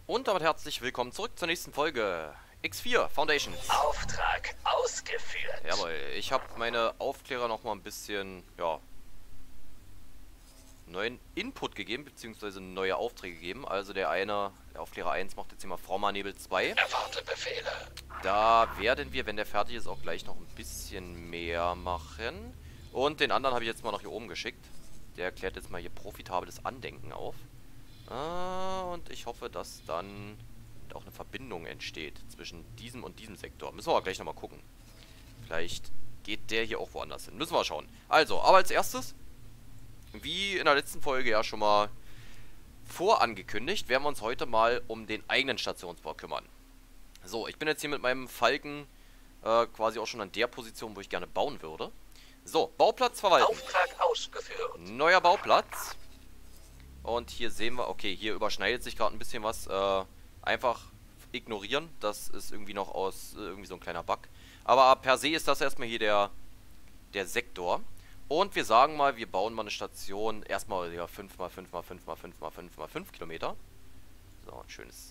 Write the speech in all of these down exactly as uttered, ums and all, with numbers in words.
Und damit herzlich willkommen zurück zur nächsten Folge X vier Foundations. Auftrag ausgeführt. Jawohl, ich habe meine Aufklärer noch mal ein bisschen, ja, neuen Input gegeben, beziehungsweise neue Aufträge gegeben. Also der eine, der Aufklärer eins macht jetzt hier mal Frommer-Nebel zwei. Erwarte Befehle. Da werden wir, wenn der fertig ist, auch gleich noch ein bisschen mehr machen. Und den anderen habe ich jetzt mal nach hier oben geschickt. Der erklärt jetzt mal hier profitables Andenken auf. Ah, und ich hoffe, dass dann auch eine Verbindung entsteht zwischen diesem und diesem Sektor. Müssen wir aber gleich nochmal gucken. Vielleicht geht der hier auch woanders hin. Müssen wir schauen. Also, aber als erstes, wie in der letzten Folge ja schon mal vorangekündigt, werden wir uns heute mal um den eigenen Stationsbau kümmern. So, ich bin jetzt hier mit meinem Falken äh, quasi auch schon an der Position, wo ich gerne bauen würde. So, Bauplatz verwalten. Auftrag ausgeführt. Neuer Bauplatz. Und hier sehen wir, okay, hier überschneidet sich gerade ein bisschen was. Äh, einfach ignorieren. Das ist irgendwie noch aus, äh, irgendwie so ein kleiner Bug. Aber per se ist das erstmal hier der, der Sektor. Und wir sagen mal, wir bauen mal eine Station. Erstmal ja, fünf mal fünf mal fünf mal fünf mal fünf mal fünf Kilometer. So, ein schönes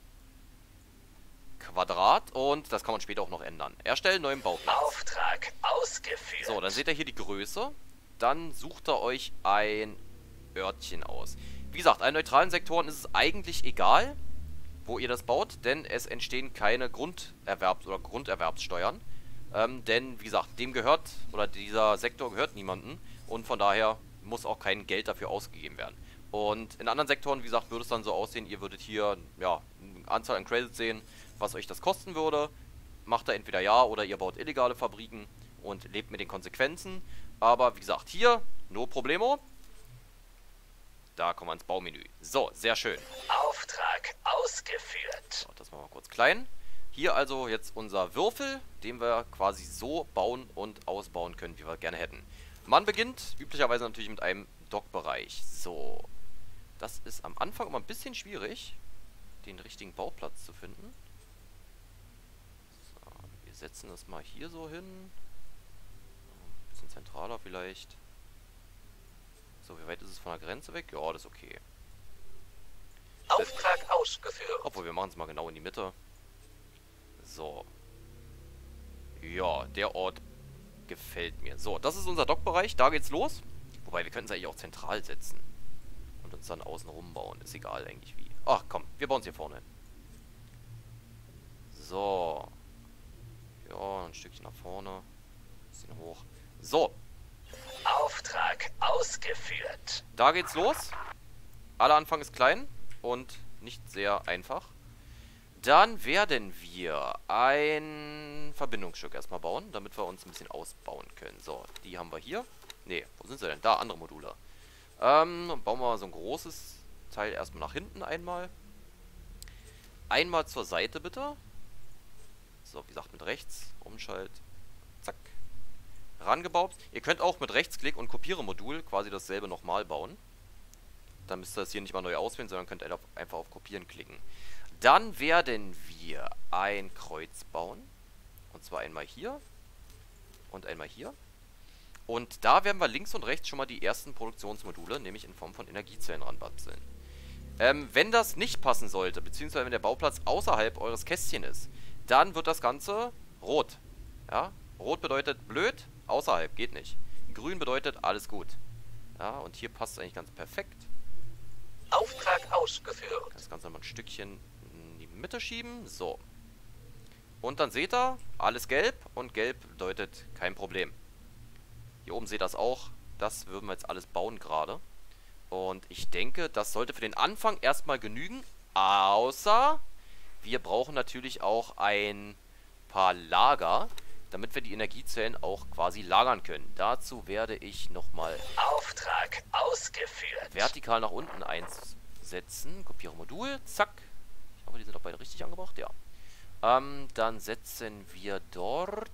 Quadrat. Und das kann man später auch noch ändern. Erstellen neuen Bauplatz. Auftrag ausgeführt. So, dann seht ihr hier die Größe. Dann sucht ihr euch ein Örtchen aus. Wie gesagt, an neutralen Sektoren ist es eigentlich egal, wo ihr das baut, denn es entstehen keine Grunderwerbs- oder Grunderwerbssteuern. Ähm, denn, wie gesagt, dem gehört, oder dieser Sektor gehört niemandem und von daher muss auch kein Geld dafür ausgegeben werden. Und in anderen Sektoren, wie gesagt, würde es dann so aussehen, ihr würdet hier, ja, eine Anzahl an Credits sehen, was euch das kosten würde. Macht da entweder ja oder ihr baut illegale Fabriken und lebt mit den Konsequenzen. Aber wie gesagt, hier, no problemo. Da kommen wir ins Baumenü. So, sehr schön. Auftrag ausgeführt. So, das machen wir kurz klein. Hier also jetzt unser Würfel, den wir quasi so bauen und ausbauen können, wie wir gerne hätten. Man beginnt üblicherweise natürlich mit einem Dockbereich. So, das ist am Anfang immer ein bisschen schwierig, den richtigen Bauplatz zu finden. So, wir setzen das mal hier so hin. Ein bisschen zentraler vielleicht. So, wie weit ist es von der Grenze weg? Ja, das ist okay. Auftrag ausgeführt. Obwohl, wir machen es mal genau in die Mitte. So. Ja, der Ort gefällt mir. So, das ist unser Dockbereich. Da geht's los. Wobei, wir könnten es eigentlich auch zentral setzen. Und uns dann außen rum bauen. Ist egal eigentlich wie. Ach, komm. Wir bauen es hier vorne hin. So. Ja, ein Stückchen nach vorne. Ein bisschen hoch. So. Auftrag ausgeführt. Da geht's los. Aller Anfang ist klein und nicht sehr einfach. Dann werden wir ein Verbindungsstück erstmal bauen, damit wir uns ein bisschen ausbauen können. So, die haben wir hier. Ne, wo sind sie denn? Da, andere Module. Ähm, bauen wir mal so ein großes Teil erstmal nach hinten einmal. Einmal zur Seite bitte. So, wie gesagt, mit rechts. Umschalt. Zack. Rangebaut. Ihr könnt auch mit Rechtsklick und Kopiere-Modul quasi dasselbe nochmal bauen. Dann müsst ihr das hier nicht mal neu auswählen, sondern könnt ihr einfach auf Kopieren klicken. Dann werden wir ein Kreuz bauen. Und zwar einmal hier und einmal hier. Und da werden wir links und rechts schon mal die ersten Produktionsmodule, nämlich in Form von Energiezellen ranbasteln. Ähm, wenn das nicht passen sollte, beziehungsweise wenn der Bauplatz außerhalb eures Kästchen ist, dann wird das Ganze rot. Ja, rot bedeutet blöd, außerhalb, geht nicht. Grün bedeutet alles gut. Ja, und hier passt es eigentlich ganz perfekt. Auftrag ausgeführt. Das Ganze mal ein Stückchen in die Mitte schieben. So. Und dann seht ihr, alles gelb. Und gelb bedeutet kein Problem. Hier oben seht ihr das auch. Das würden wir jetzt alles bauen gerade. Und ich denke, das sollte für den Anfang erstmal genügen. Außer wir brauchen natürlich auch ein paar Lager, damit wir die Energiezellen auch quasi lagern können. Dazu werde ich nochmal Auftrag ausgeführt. vertikal nach unten einsetzen. Kopiere Modul, zack. Ich hoffe, die sind auch beide richtig angebracht, ja. Ähm, dann setzen wir dort...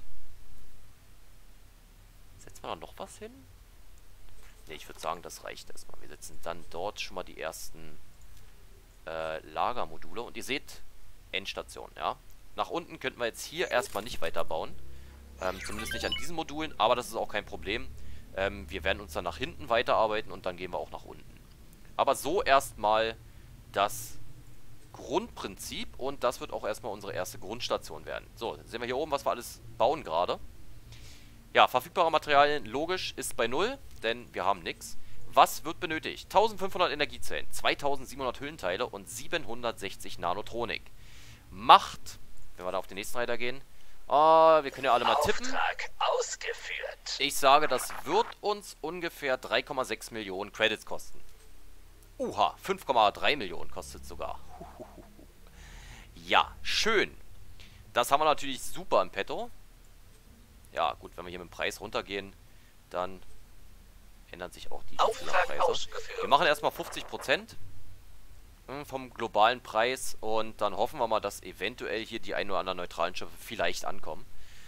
Setzen wir da noch was hin? Ne, ich würde sagen, das reicht erstmal. Wir setzen dann dort schon mal die ersten äh, Lagermodule. Und ihr seht, Endstation, ja. Nach unten könnten wir jetzt hier erstmal nicht weiterbauen. Ähm, zumindest nicht an diesen Modulen, aber das ist auch kein Problem. Ähm, wir werden uns dann nach hinten weiterarbeiten und dann gehen wir auch nach unten. Aber so erstmal das Grundprinzip und das wird auch erstmal unsere erste Grundstation werden. So, sehen wir hier oben, was wir alles bauen gerade. Ja, verfügbare Materialien, logisch, ist bei null, denn wir haben nichts. Was wird benötigt? eintausendfünfhundert Energiezellen, zweitausendsiebenhundert Hüllenteile und siebenhundertsechzig Nanotronik. Macht, wenn wir da auf den nächsten Reiter gehen, oh, wir können ja alle mal tippen. Auftrag ausgeführt. Ich sage, das wird uns ungefähr drei Komma sechs Millionen Credits kosten. Uha, fünf Komma drei Millionen kostet sogar. Ja, schön. Das haben wir natürlich super im Petto. Ja, gut, wenn wir hier mit dem Preis runtergehen, dann ändern sich auch die Auftrag Preise. ausgeführt. Wir machen erstmal fünfzig Prozent vom globalen Preis und dann hoffen wir mal, dass eventuell hier die ein oder anderen neutralen Schiffe vielleicht ankommen.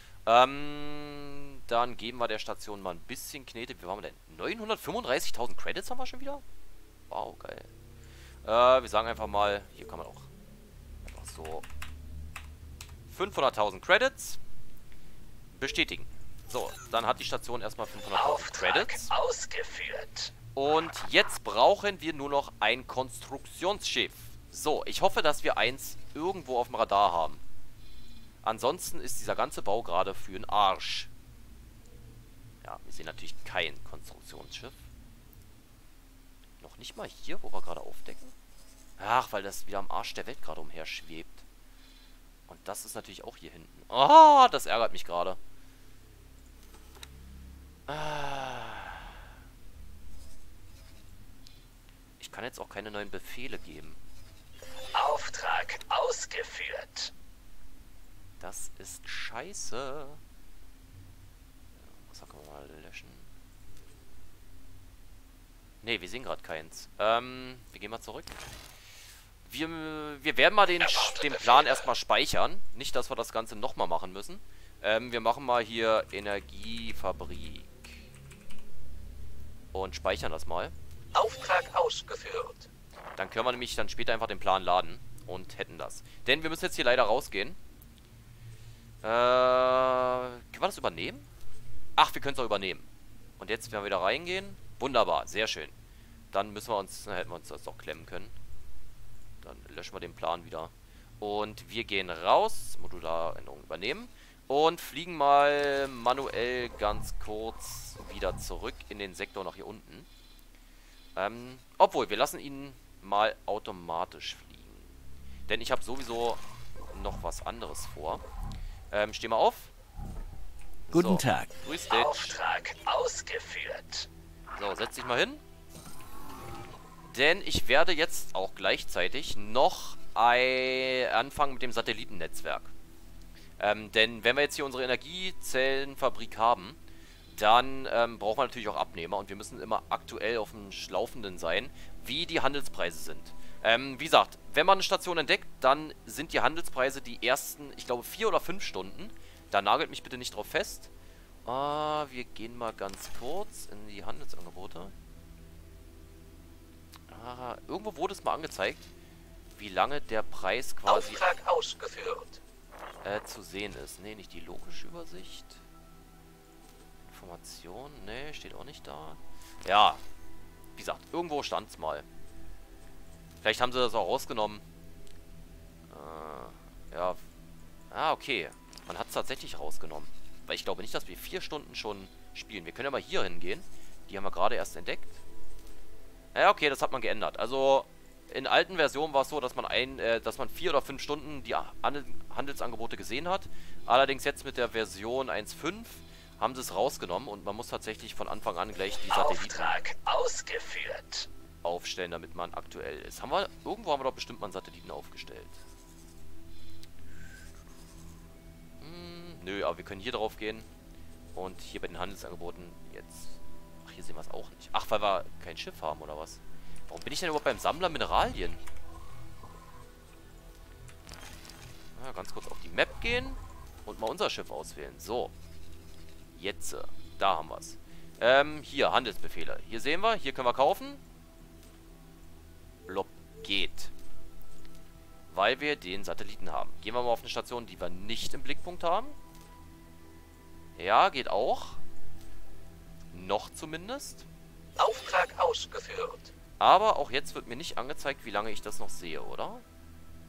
Ähm, dann geben wir der Station mal ein bisschen Knete. Wie waren wir denn? neunhundertfünfunddreißigtausend Credits haben wir schon wieder? Wow, geil. Äh, wir sagen einfach mal, hier kann man auch einfach so fünfhunderttausend Credits bestätigen. So, dann hat die Station erstmal fünfhunderttausend Auftrag Credits. ausgeführt. Und jetzt brauchen wir nur noch ein Konstruktionsschiff. So, ich hoffe, dass wir eins irgendwo auf dem Radar haben. Ansonsten ist dieser ganze Bau gerade für den Arsch. Ja, wir sehen natürlich kein Konstruktionsschiff. Noch nicht mal hier, wo wir gerade aufdecken. Ach, weil das wieder am Arsch der Welt gerade umher schwebt. Und das ist natürlich auch hier hinten. Ah, das ärgert mich gerade. Ah. Ich kann jetzt auch keine neuen Befehle geben. Auftrag ausgeführt. Das ist scheiße. Was können wir mal löschen? Ne, wir sehen gerade keins. Ähm, wir gehen mal zurück. Wir, wir werden mal den, den Plan erstmal speichern. Nicht, dass wir das Ganze nochmal machen müssen. Ähm, wir machen mal hier Energiefabrik. Und speichern das mal. Auftrag ausgeführt. Dann können wir nämlich dann später einfach den Plan laden. Und hätten das. Denn wir müssen jetzt hier leider rausgehen. Äh, können wir das übernehmen? Ach, wir können es auch übernehmen. Und jetzt werden wir wieder reingehen. Wunderbar, sehr schön. Dann müssen wir uns, dann hätten wir uns das doch klemmen können. Dann löschen wir den Plan wieder. Und wir gehen raus, Modularänderung übernehmen. Und fliegen mal manuell ganz kurz wieder zurück in den Sektor nach hier unten. Ähm, obwohl, wir lassen ihn mal automatisch fliegen. Denn ich habe sowieso noch was anderes vor. Ähm, steh mal auf. Guten So, Tag. grüß dich. Auftrag ausgeführt. So, setz dich mal hin. Denn ich werde jetzt auch gleichzeitig noch ein anfangen mit dem Satellitennetzwerk. Ähm, denn wenn wir jetzt hier unsere Energiezellenfabrik haben, dann ähm, brauchen wir natürlich auch Abnehmer und wir müssen immer aktuell auf dem Laufenden sein, wie die Handelspreise sind. Ähm, wie gesagt, wenn man eine Station entdeckt, dann sind die Handelspreise die ersten, ich glaube, vier oder fünf Stunden. Da nagelt mich bitte nicht drauf fest. Ah, wir gehen mal ganz kurz in die Handelsangebote. Ah, irgendwo wurde es mal angezeigt, wie lange der Preis quasi Auftrag ausgeführt. äh, zu sehen ist. Ne, nicht die logische Übersicht. Information, ne, steht auch nicht da. Ja, wie gesagt, irgendwo stand es mal. Vielleicht haben sie das auch rausgenommen. Äh, ja. Ah, okay. Man hat es tatsächlich rausgenommen. Weil ich glaube nicht, dass wir vier Stunden schon spielen. Wir können ja mal hier hingehen. Die haben wir gerade erst entdeckt. Ja, okay, das hat man geändert. Also, in alten Versionen war es so, dass man ein, äh, dass man vier oder fünf Stunden die Handel Handelsangebote gesehen hat. Allerdings jetzt mit der Version eins Punkt fünf haben sie es rausgenommen und man muss tatsächlich von Anfang an gleich die Satelliten Auftrag ausgeführt. aufstellen, damit man aktuell ist. Haben wir, irgendwo haben wir doch bestimmt mal einen Satelliten aufgestellt. Hm, nö, aber wir können hier drauf gehen. Und hier bei den Handelsangeboten jetzt... Ach, hier sehen wir es auch nicht. Ach, weil wir kein Schiff haben, oder was? Warum bin ich denn überhaupt beim Sammler Mineralien? Ja, ganz kurz auf die Map gehen und mal unser Schiff auswählen. So. Jetzt. Da haben wir es. Ähm, hier, Handelsbefehle. Hier sehen wir, hier können wir kaufen. Blob, geht. Weil wir den Satelliten haben. Gehen wir mal auf eine Station, die wir nicht im Blickpunkt haben. Ja, geht auch. Noch zumindest. Auftrag ausgeführt. Aber auch jetzt wird mir nicht angezeigt, wie lange ich das noch sehe, oder?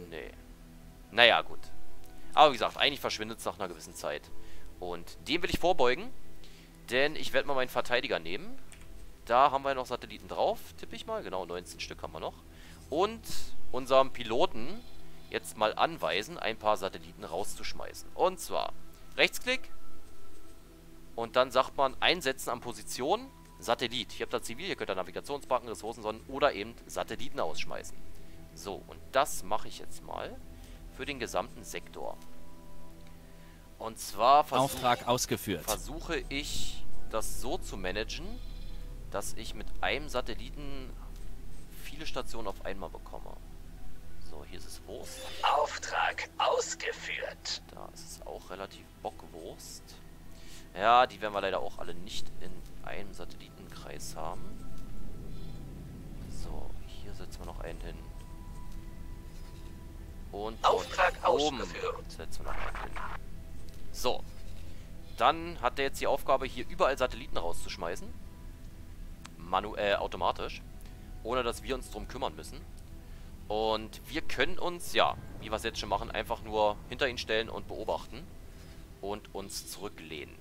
Nee. Naja, gut. Aber wie gesagt, eigentlich verschwindet es nach einer gewissen Zeit. Und dem will ich vorbeugen. Denn ich werde mal meinen Verteidiger nehmen. Da haben wir noch Satelliten drauf, tippe ich mal. Genau, neunzehn Stück haben wir noch. Und unserem Piloten jetzt mal anweisen, ein paar Satelliten rauszuschmeißen. Und zwar Rechtsklick. Und dann sagt man einsetzen an Position. Satellit. Hier habt ihr Zivil, ihr könnt da Navigationsbalken, Ressourcensonnen oder eben Satelliten ausschmeißen. So, und das mache ich jetzt mal für den gesamten Sektor. Und zwar versuch, Auftrag ausgeführt. versuche ich das so zu managen, dass ich mit einem Satelliten viele Stationen auf einmal bekomme. So, hier ist es Wurst. Auftrag ausgeführt. Da ist es auch relativ Bockwurst. Ja, die werden wir leider auch alle nicht in einem Satellitenkreis haben. So, hier setzen wir noch einen hin. Und Auftrag oben ausgeführt. setzen wir noch einen hin. So. Dann hat der jetzt die Aufgabe, hier überall Satelliten rauszuschmeißen. Manuell, automatisch. Ohne dass wir uns drum kümmern müssen. Und wir können uns, ja, wie wir es jetzt schon machen, einfach nur hinter ihn stellen und beobachten. Und uns zurücklehnen.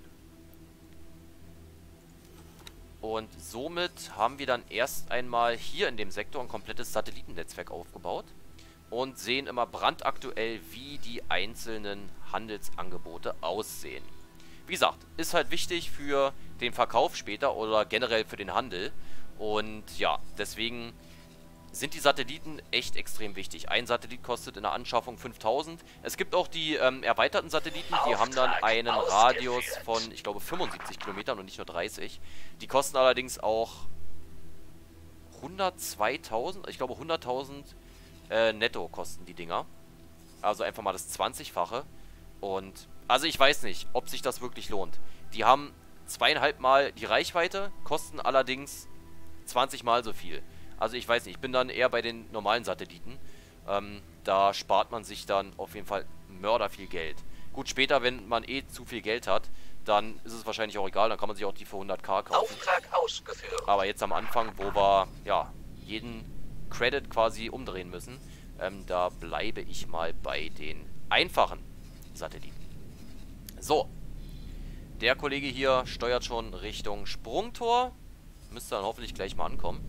Und somit haben wir dann erst einmal hier in dem Sektor ein komplettes Satellitennetzwerk aufgebaut. Und sehen immer brandaktuell, wie die einzelnen Handelsangebote aussehen. Wie gesagt, ist halt wichtig für den Verkauf später oder generell für den Handel. Und ja, deswegen sind die Satelliten echt extrem wichtig. Ein Satellit kostet in der Anschaffung fünftausend. Es gibt auch die ähm, erweiterten Satelliten, die haben dann einen Radius von, ich glaube, fünfundsiebzig Kilometern und nicht nur dreißig. Die kosten allerdings auch hundertzweitausend, ich glaube hunderttausend äh, netto kosten die Dinger. Also einfach mal das zwanzigfache. Und, also ich weiß nicht, ob sich das wirklich lohnt. Die haben zweieinhalb Mal die Reichweite, kosten allerdings zwanzig Mal so viel. Also ich weiß nicht, ich bin dann eher bei den normalen Satelliten. Ähm, da spart man sich dann auf jeden Fall mörder viel Geld. Gut, später, wenn man eh zu viel Geld hat, dann ist es wahrscheinlich auch egal. Dann kann man sich auch die für hunderttausend kaufen. Auftrag ausgeführt. Aber jetzt am Anfang, wo wir, ja, jeden Credit quasi umdrehen müssen, ähm, da bleibe ich mal bei den einfachen Satelliten. So. Der Kollege hier steuert schon Richtung Sprungtor. Müsste dann hoffentlich gleich mal ankommen.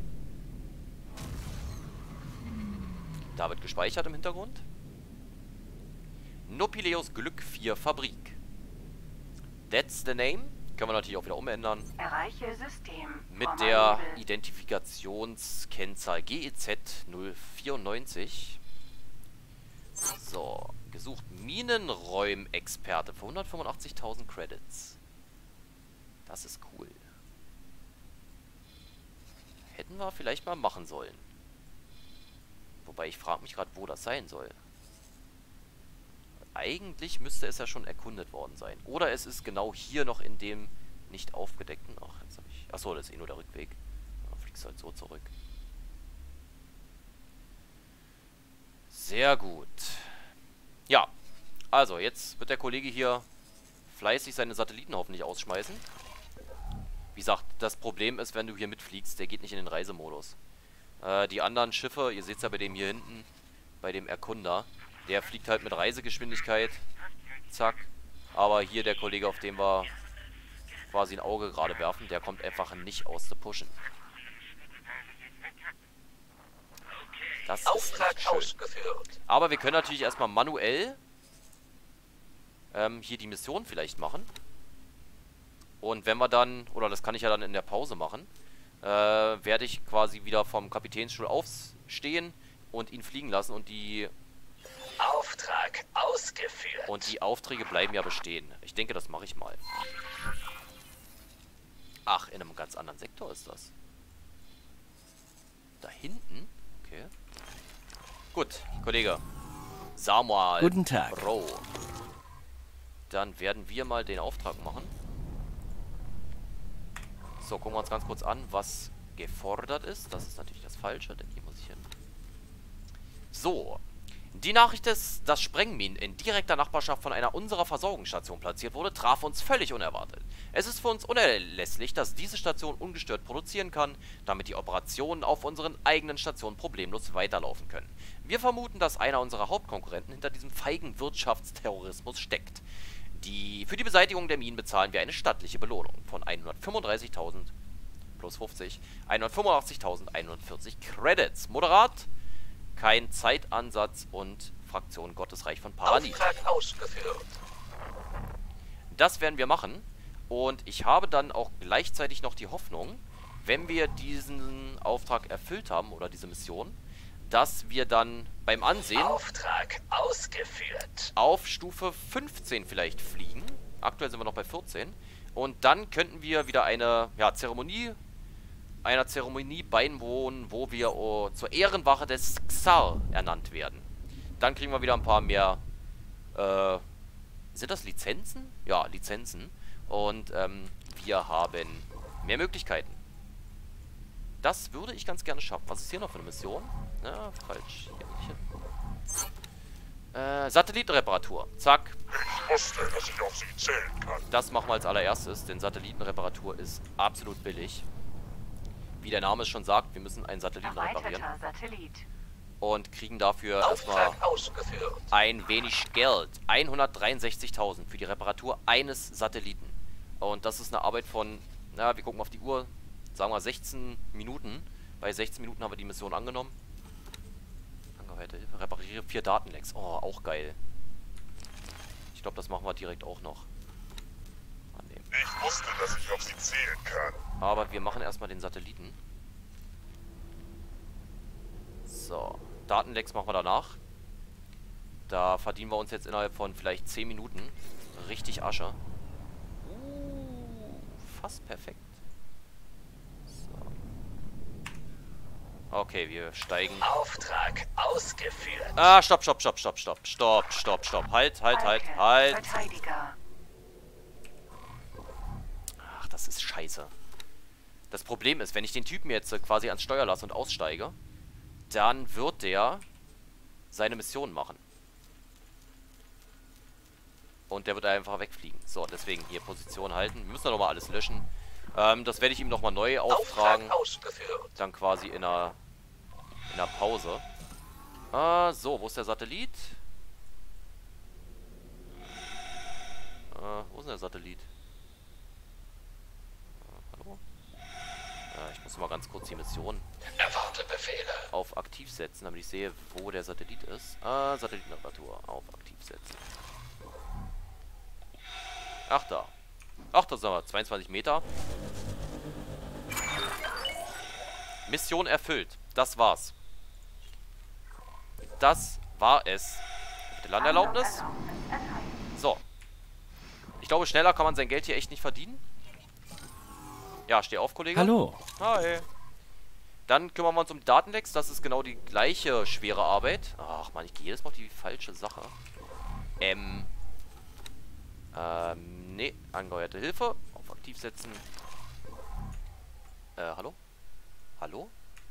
Da wird gespeichert im Hintergrund. Nopileus Glück vier Fabrik. That's the name. Können wir natürlich auch wieder umändern. Erreiche System. Mit Formal der Label. Identifikationskennzahl G E Z null vierundneunzig. So. Gesucht Minenräumexperte für hundertfünfundachtzigtausend Credits. Das ist cool. Hätten wir vielleicht mal machen sollen. Wobei ich frage mich gerade, wo das sein soll. Eigentlich müsste es ja schon erkundet worden sein. Oder es ist genau hier noch in dem nicht aufgedeckten. Ach, jetzt habe ich. Achso, das ist eh nur der Rückweg. Dann fliegst du halt so zurück. Sehr gut. Ja. Also, jetzt wird der Kollege hier fleißig seine Satelliten hoffentlich ausschmeißen. Wie gesagt, das Problem ist, wenn du hier mitfliegst, der geht nicht in den Reisemodus. Äh, die anderen Schiffe, ihr seht es ja bei dem hier hinten, bei dem Erkunder, der fliegt halt mit Reisegeschwindigkeit. Zack. Aber hier der Kollege, auf dem wir quasi ein Auge gerade werfen, der kommt einfach nicht aus der Pushen. Das Auftrag ist nicht schön. ausgeführt. Aber wir können natürlich erstmal manuell ähm, hier die Mission vielleicht machen. Und wenn wir dann, oder das kann ich ja dann in der Pause machen, äh, werde ich quasi wieder vom Kapitänsstuhl aufstehen und ihn fliegen lassen und die Auftrag ausgeführt. und die Aufträge bleiben ja bestehen. Ich denke, das mache ich mal. Ach, in einem ganz anderen Sektor ist das. Da hinten? Okay. Gut, Kollege. Samuel. Guten Tag. Bro. Dann werden wir mal den Auftrag machen. So, gucken wir uns ganz kurz an, was gefordert ist. Das ist natürlich das Falsche, denn hier muss ich hin. So. Die Nachricht, dass das Sprengminen in direkter Nachbarschaft von einer unserer Versorgungsstationen platziert wurde, traf uns völlig unerwartet. Es ist für uns unerlässlich, dass diese Station ungestört produzieren kann, damit die Operationen auf unseren eigenen Stationen problemlos weiterlaufen können. Wir vermuten, dass einer unserer Hauptkonkurrenten hinter diesem feigen Wirtschaftsterrorismus steckt. Die, für die Beseitigung der Minen bezahlen wir eine stattliche Belohnung von hundertfünfunddreißigtausend plus fünfzig, hundertfünfundachtzigtausendeinhundertvierzig Credits. Moderat, kein Zeitansatz und Fraktion Gottesreich von Paranit. Auftrag ausgeführt. Das werden wir machen. Und ich habe dann auch gleichzeitig noch die Hoffnung, wenn wir diesen Auftrag erfüllt haben, oder diese Mission, dass wir dann beim Ansehen Auftrag ausgeführt. auf Stufe fünfzehn vielleicht fliegen. Aktuell sind wir noch bei vierzehn. Und dann könnten wir wieder eine ja, Zeremonie, einer Zeremonie beiwohnen, wo wir oh, zur Ehrenwache des Xar ernannt werden. Dann kriegen wir wieder ein paar mehr, äh, sind das Lizenzen? Ja, Lizenzen. Und ähm, wir haben mehr Möglichkeiten. Das würde ich ganz gerne schaffen. Was ist hier noch für eine Mission? Ja, falsch. Hier nicht hin. Äh, Satellitenreparatur. Zack. Ich wusste, dass ich auf sie zählen kann. Das machen wir als allererstes, denn Satellitenreparatur ist absolut billig. Wie der Name es schon sagt, wir müssen einen Satelliten reparieren. Satellit. Und kriegen dafür erstmal Auftrag ausgeführt. ein wenig Geld. hundertdreiundsechzigtausend für die Reparatur eines Satelliten. Und das ist eine Arbeit von, na, wir gucken auf die Uhr, sagen wir sechzehn Minuten. Bei sechzehn Minuten haben wir die Mission angenommen. Angehörte Hilfe, repariere vier Datenlecks. Oh, auch geil. Ich glaube, das machen wir direkt auch noch. Annehmen. Ich wusste, dass ich auf sie zählen kann. Aber wir machen erstmal den Satelliten. So, Datenlecks machen wir danach. Da verdienen wir uns jetzt innerhalb von vielleicht zehn Minuten richtig Asche. Uh, fast perfekt. So. Okay, wir steigen. Auftrag ausgeführt. Ah, stopp, stopp, stopp, stopp, stopp, stopp, stopp, stopp. Halt, halt, halt, Falke, halt. Verteidiger. Ach, das ist scheiße. Das Problem ist, wenn ich den Typen jetzt äh, quasi ans Steuer lasse und aussteige, dann wird der seine Mission machen. Und der wird einfach wegfliegen. So, deswegen hier Position halten. Wir müssen doch nochmal alles löschen. Ähm, das werde ich ihm nochmal neu auftragen. Auftrag ausgeführt. Dann quasi in einer, in einer Pause. Ah, so, wo ist der Satellit? Äh, wo ist denn der Satellit? Äh, hallo? Äh, ich muss mal ganz kurz die Mission Erwarte Befehle. auf aktiv setzen, damit ich sehe, wo der Satellit ist. Ah, Satellitenreparatur auf aktiv setzen. Ach, da. Ach, das sind wir. zweiundzwanzig Meter. Mission erfüllt. Das war's. Das war es. Die Landerlaubnis. So. Ich glaube, schneller kann man sein Geld hier echt nicht verdienen. Ja, steh auf, Kollege. Hallo. Hi. Dann kümmern wir uns um die Datenlecks. Das ist genau die gleiche schwere Arbeit. Ach man, ich gehe jedes Mal auf die falsche Sache. Ähm. Ähm, nee. Angeheuerte Hilfe. Auf aktiv setzen. Äh, hallo? Hallo?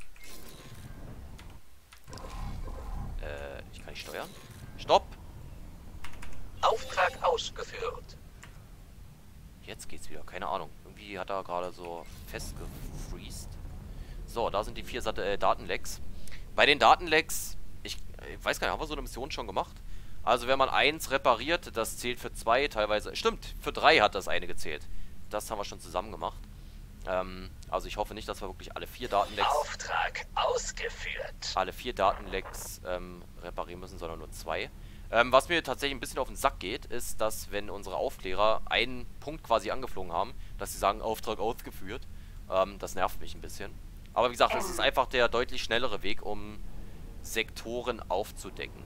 Äh, ich kann nicht steuern. Stopp! Auftrag ausgeführt. Jetzt geht's wieder. Keine Ahnung. Irgendwie hat er gerade so festgefreezed. So, da sind die vier Sat äh, Datenlecks. Bei den Datenlecks, ich, ich weiß gar nicht, haben wir so eine Mission schon gemacht? Also wenn man eins repariert, das zählt für zwei, teilweise, stimmt, für drei hat das eine gezählt. Das haben wir schon zusammen gemacht. Ähm, also ich hoffe nicht, dass wir wirklich alle vier Datenlecks, Auftrag ausgeführt. alle vier Datenlecks ähm, reparieren müssen, sondern nur zwei. Ähm, was mir tatsächlich ein bisschen auf den Sack geht, ist, dass wenn unsere Aufklärer einen Punkt quasi angeflogen haben, dass sie sagen, Auftrag ausgeführt. Ähm, das nervt mich ein bisschen. Aber wie gesagt, es ist einfach der deutlich schnellere Weg, um Sektoren aufzudecken.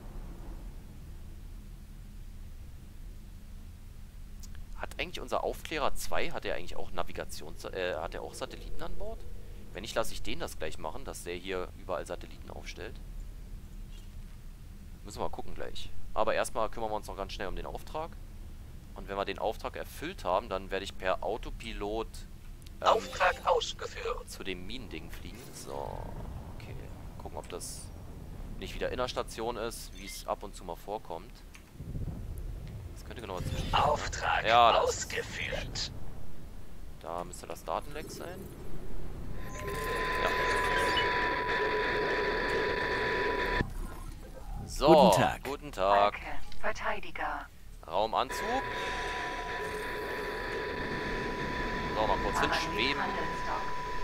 Hat eigentlich unser Aufklärer zwei, hat er eigentlich auch Navigations... Äh, hat er auch Satelliten an Bord? Wenn nicht, lasse ich den das gleich machen, dass der hier überall Satelliten aufstellt. Müssen wir mal gucken gleich. Aber erstmal kümmern wir uns noch ganz schnell um den Auftrag. Und wenn wir den Auftrag erfüllt haben, dann werde ich per Autopilot ähm, Auftrag ausgeführt. zu dem Minending fliegen. So, okay. Gucken, ob das nicht wieder in der Station ist, wie es ab und zu mal vorkommt. Das könnte genau dazwischen. Auftrag Ja, das- ausgeführt. Da müsste das Datenleck sein. Ja. So, Guten Tag. Guten Tag. Falke, Verteidiger. Raumanzug. So, mal kurz Parallel hinschweben. Handelsdock.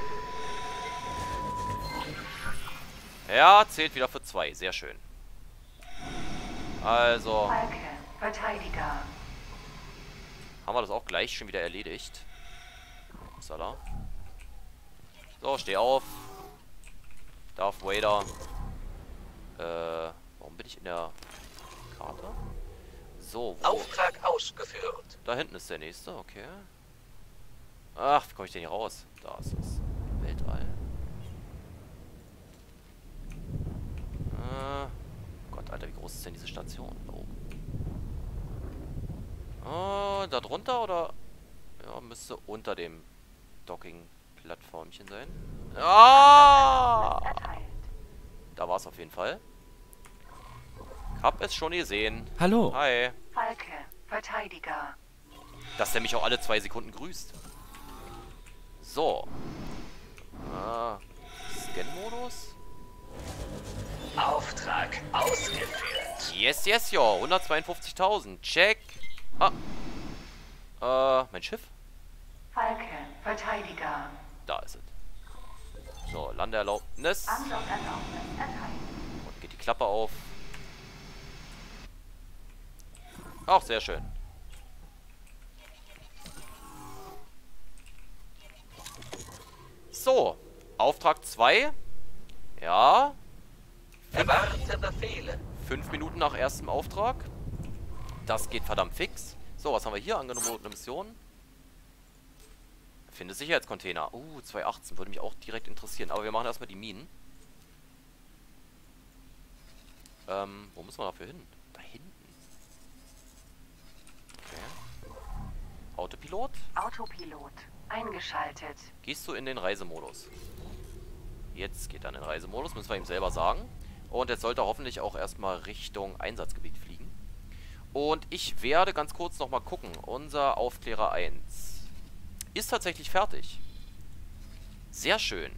Ja, zählt wieder für zwei. Sehr schön. Also, Falke, Verteidiger. haben wir das auch gleich schon wieder erledigt. Upsala. So, steh auf. Darth Vader. Äh, warum bin ich in der Karte? So, wo? Auftrag ausgeführt. Da hinten ist der nächste, okay. Ach, wie komme ich denn hier raus? Da ist es. Weltall. Äh, Gott, Alter, wie groß ist denn diese Station da oben? Oh, da drunter oder? Ja, müsste unter dem Docking-Plattformchen sein. Ah! Erteilt. Da war es auf jeden Fall. Hab es schon gesehen. Hallo. Hi. Falke, Verteidiger. Dass der mich auch alle zwei Sekunden grüßt. So. Ah, Scan-Modus. Auftrag ausgeführt. Yes, yes, yo. hundertzweiundfünfzigtausend. Check. Ah. Äh, mein Schiff? Falke, Verteidiger. Da ist es. So, Landeerlaubnis. Andockerlaubnis erteilt. Und geht die Klappe auf. Auch sehr schön. So, Auftrag zwei. Ja, Erwarte Befehle. fünf Minuten nach erstem Auftrag. Das geht verdammt fix. So, was haben wir hier? Angebotene Mission. Finde Sicherheitscontainer. Uh, zweihundertachtzehn würde mich auch direkt interessieren. Aber wir machen erstmal die Minen. Ähm, wo müssen wir dafür hin? Da hinten. Okay. Autopilot. Autopilot. Eingeschaltet. Gehst du in den Reisemodus? Jetzt geht er in den Reisemodus, müssen wir ihm selber sagen. Und jetzt sollte er hoffentlich auch erstmal Richtung Einsatzgebiet fliegen. Und ich werde ganz kurz nochmal gucken. Unser Aufklärer eins ist tatsächlich fertig. Sehr schön.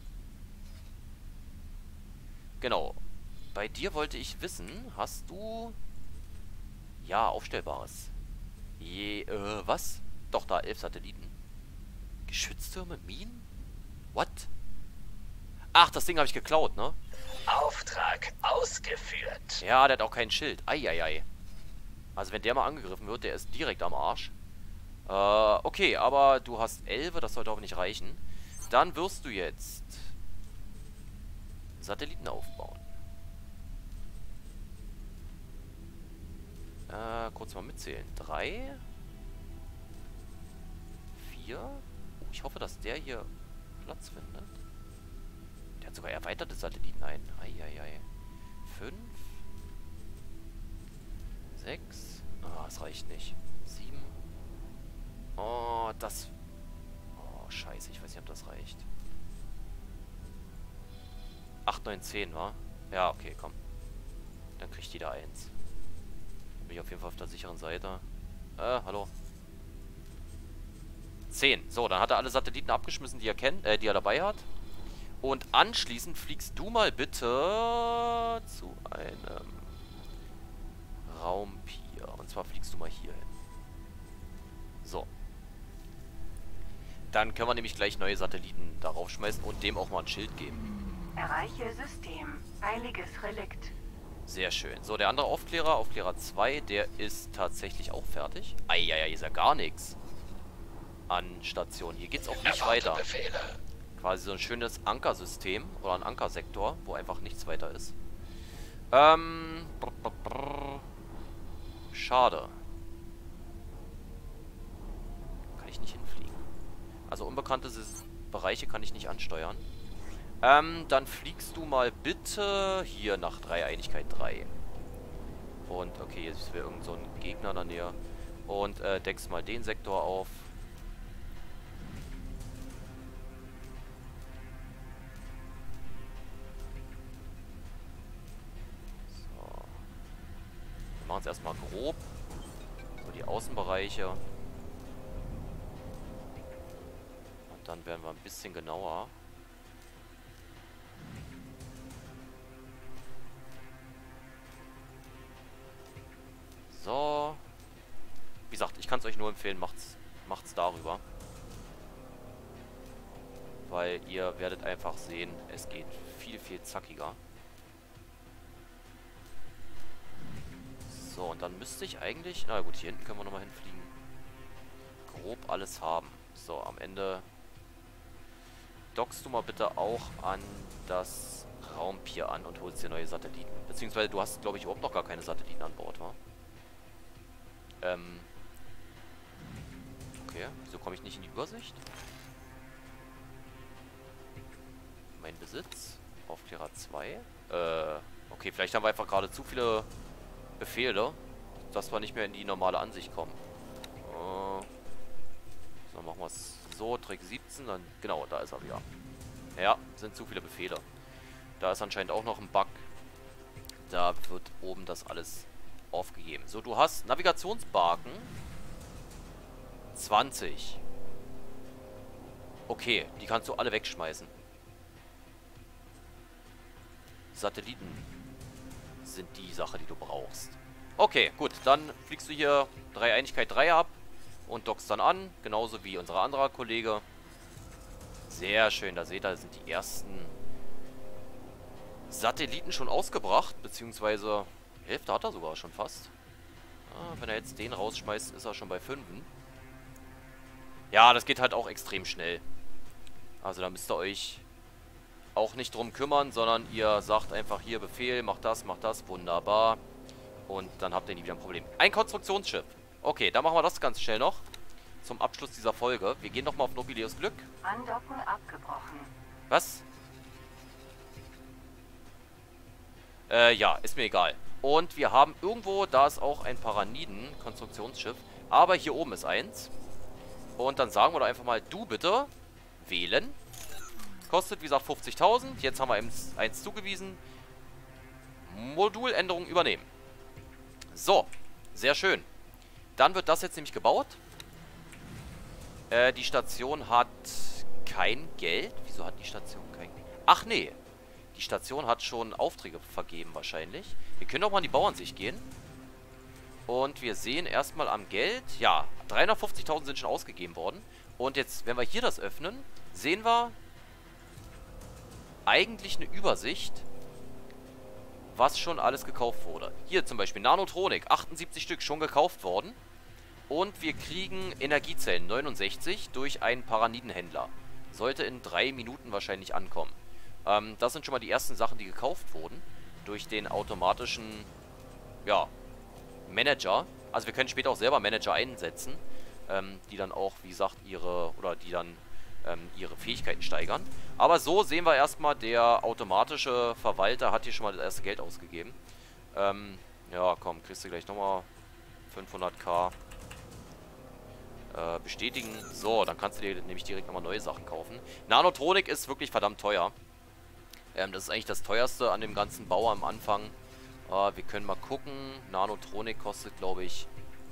Genau. Bei dir wollte ich wissen, hast du... Ja, Aufstellbares. Je, äh, was? Doch, da, elf Satelliten. Geschütztürme, Minen? What? Ach, das Ding habe ich geklaut, ne? Auftrag ausgeführt. Ja, der hat auch kein Schild. Eieiei. Also wenn der mal angegriffen wird, der ist direkt am Arsch. Äh, okay, aber du hast elf, das sollte auch nicht reichen. Dann wirst du jetzt Satelliten aufbauen. Äh, kurz mal mitzählen. Drei. Vier. Oh, ich hoffe, dass der hier Platz findet. Der hat sogar erweiterte Satelliten ein. Eieiei. Fünf. Sechs. Ah, es reicht nicht. Sieben. Oh, das... Oh, scheiße. Ich weiß nicht, ob das reicht. Acht, neun, zehn, wa? Ja, okay, komm. Dann kriegt jeder eins. Dann bin ich auf jeden Fall auf der sicheren Seite. Äh, hallo. zehn. So, dann hat er alle Satelliten abgeschmissen, die er kennt, äh, die er dabei hat. Und anschließend fliegst du mal bitte zu einem Raumpier. Und zwar fliegst du mal hier hin. So. Dann können wir nämlich gleich neue Satelliten darauf schmeißen und dem auch mal ein Schild geben. Erreiche System. Heiliges Relikt. Sehr schön. So, der andere Aufklärer, Aufklärer zwei, der ist tatsächlich auch fertig. Eieiei, ist ja gar nichts an Station. Hier geht's auch nicht Erwarte weiter. Befehle. Quasi so ein schönes Ankersystem oder ein Ankersektor, wo einfach nichts weiter ist. Ähm. Brr, brr, brr. Schade. Kann ich nicht hinfliegen. Also unbekannte Sys- Bereiche kann ich nicht ansteuern. Ähm, dann fliegst du mal bitte hier nach Dreieinigkeit drei. Und okay, jetzt wäre irgend so ein Gegner in der Nähe. Und äh, deckst mal den Sektor auf. machen es erstmal grob. So die Außenbereiche. Und dann werden wir ein bisschen genauer. So. Wie gesagt, ich kann es euch nur empfehlen, macht's, macht's darüber. Weil ihr werdet einfach sehen, es geht viel, viel zackiger. So, und dann müsste ich eigentlich... Na gut, hier hinten können wir nochmal hinfliegen. Grob alles haben. So, am Ende dockst du mal bitte auch an das Raumpier an und holst dir neue Satelliten. Beziehungsweise du hast, glaube ich, überhaupt noch gar keine Satelliten an Bord, wa? Ähm... Okay, wieso komme ich nicht in die Übersicht? Mein Besitz. Aufklärer zwei. Äh, okay, vielleicht haben wir einfach gerade zu viele Befehle, dass wir nicht mehr in die normale Ansicht kommen. Äh, so, machen wir es so. Trick siebzehn, dann... Genau, da ist er wieder. Ja, sind zu viele Befehle. Da ist anscheinend auch noch ein Bug. Da wird oben das alles aufgegeben. So, du hast Navigationsbalken. zwanzig. Okay, die kannst du alle wegschmeißen. Satelliten sind die Sache, die du brauchst. Okay, gut. Dann fliegst du hier Dreieinigkeit drei ab und dockst dann an. Genauso wie unser anderer Kollege. Sehr schön. Da seht ihr, da sind die ersten Satelliten schon ausgebracht. Beziehungsweise die Hälfte hat er sogar schon fast. Ah, wenn er jetzt den rausschmeißt, ist er schon bei fünf. Ja, das geht halt auch extrem schnell. Also da müsst ihr euch auch nicht drum kümmern, sondern ihr sagt einfach hier Befehl, macht das, macht das, wunderbar. Und dann habt ihr nie wieder ein Problem. Ein Konstruktionsschiff. Okay, dann machen wir das ganz schnell noch. Zum Abschluss dieser Folge. Wir gehen nochmal auf Nobileus Glück. Andocken abgebrochen. Was? Äh, ja, ist mir egal. Und wir haben irgendwo, da ist auch ein Paraniden-Konstruktionsschiff. Aber hier oben ist eins. Und dann sagen wir doch einfach mal, du bitte wählen. Kostet, wie gesagt, fünfzigtausend. Jetzt haben wir eins, eins zugewiesen. Moduländerung übernehmen. So, sehr schön. Dann wird das jetzt nämlich gebaut. Äh, die Station hat kein Geld. Wieso hat die Station kein Geld? Ach nee. Die Station hat schon Aufträge vergeben wahrscheinlich. Wir können auch mal in die Bauansicht gehen. Und wir sehen erstmal am Geld, ja, dreihundertfünfzigtausend sind schon ausgegeben worden. Und jetzt, wenn wir hier das öffnen, sehen wir eigentlich eine Übersicht, was schon alles gekauft wurde. Hier zum Beispiel Nanotronik, achtundsiebzig Stück schon gekauft worden. Und wir kriegen Energiezellen, neunundsechzig, durch einen Paranidenhändler. Sollte in drei Minuten wahrscheinlich ankommen. Ähm, das sind schon mal die ersten Sachen, die gekauft wurden. Durch den automatischen, ja, Manager. Also wir können später auch selber Manager einsetzen, ähm, die dann auch, wie gesagt, ihre, oder die dann ähm, ihre Fähigkeiten steigern. Aber so sehen wir erstmal, der automatische Verwalter hat hier schon mal das erste Geld ausgegeben. Ähm, ja, komm, kriegst du gleich nochmal fünfhunderttausend. Äh, bestätigen. So, dann kannst du dir nämlich direkt nochmal neue Sachen kaufen. Nanotronik ist wirklich verdammt teuer. Ähm, das ist eigentlich das teuerste an dem ganzen Bau am Anfang. Uh, wir können mal gucken. Nanotronik kostet, glaube ich,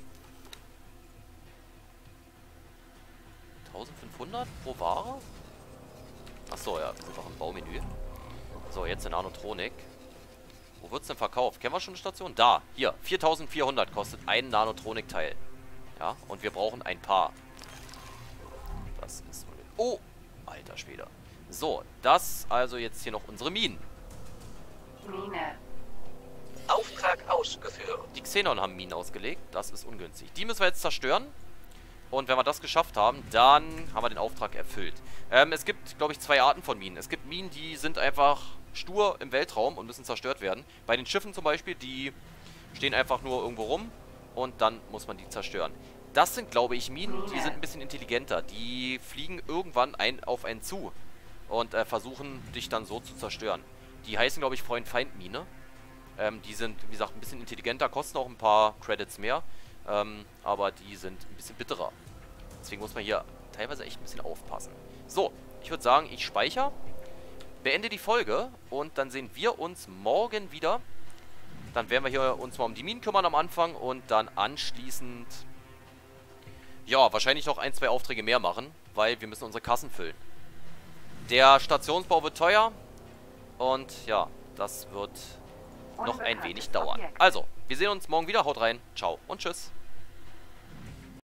eintausendfünfhundert pro Ware. Achso, ja, wir sind noch im Baumenü. So, jetzt der Nanotronik. Wo wird es denn verkauft? Kennen wir schon eine Station? Da, hier. viertausendvierhundert kostet ein Nanotronik-Teil. Ja, und wir brauchen ein paar. Das ist... Oh, alter Schwede. So, das also jetzt hier noch unsere Minen. Mine. Auftrag ausgeführt. Die Xenon haben Minen ausgelegt. Das ist ungünstig. Die müssen wir jetzt zerstören. Und wenn wir das geschafft haben, dann haben wir den Auftrag erfüllt. Ähm, es gibt, glaube ich, zwei Arten von Minen. Es gibt Minen, die sind einfach stur im Weltraum und müssen zerstört werden. Bei den Schiffen zum Beispiel, die stehen einfach nur irgendwo rum und dann muss man die zerstören. Das sind, glaube ich, Minen, die sind ein bisschen intelligenter. Die fliegen irgendwann ein, auf einen zu und äh, versuchen, dich dann so zu zerstören. Die heißen, glaube ich, Freund-Feind-Mine. Ähm, die sind, wie gesagt, ein bisschen intelligenter, kosten auch ein paar Credits mehr. Ähm, aber die sind ein bisschen bitterer. Deswegen muss man hier teilweise echt ein bisschen aufpassen. So, ich würde sagen, ich speichere, beende die Folge und dann sehen wir uns morgen wieder Dann werden wir hier uns mal um die Minen kümmern am Anfang und dann anschließend, ja, wahrscheinlich noch ein, zwei Aufträge mehr machen, weil wir müssen unsere Kassen füllen. Der Stationsbau wird teuer und ja, das wird noch ein wenig dauern. Also, wir sehen uns morgen wieder. Haut rein. Ciao und tschüss.